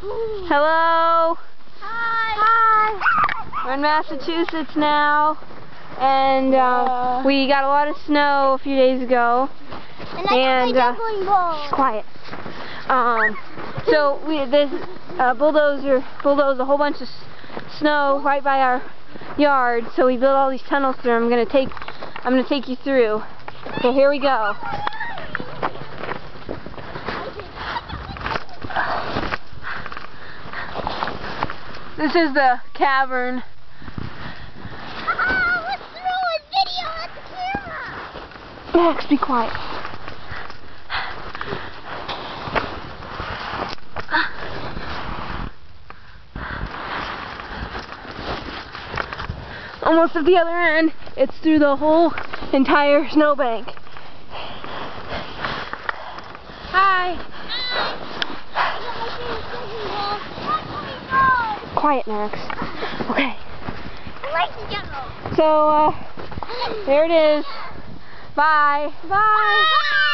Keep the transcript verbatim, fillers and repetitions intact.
Hello. Hi. Hi. We're in Massachusetts now, and uh, we got a lot of snow a few days ago. And I and got my juggling ball. Shh, quiet. Um, so we this uh, bulldozer bulldozed a whole bunch of s snow right by our yard. So we built all these tunnels through. I'm gonna take I'm gonna take you through. Okay, here we go. This is the cavern. Oh, let's throw a video at the camera. Max, be quiet. Almost at the other end. It's through the whole entire snowbank. Hi. Quiet, Max. Okay. I like the jungle. So, uh, there it is. Bye. Bye. Bye.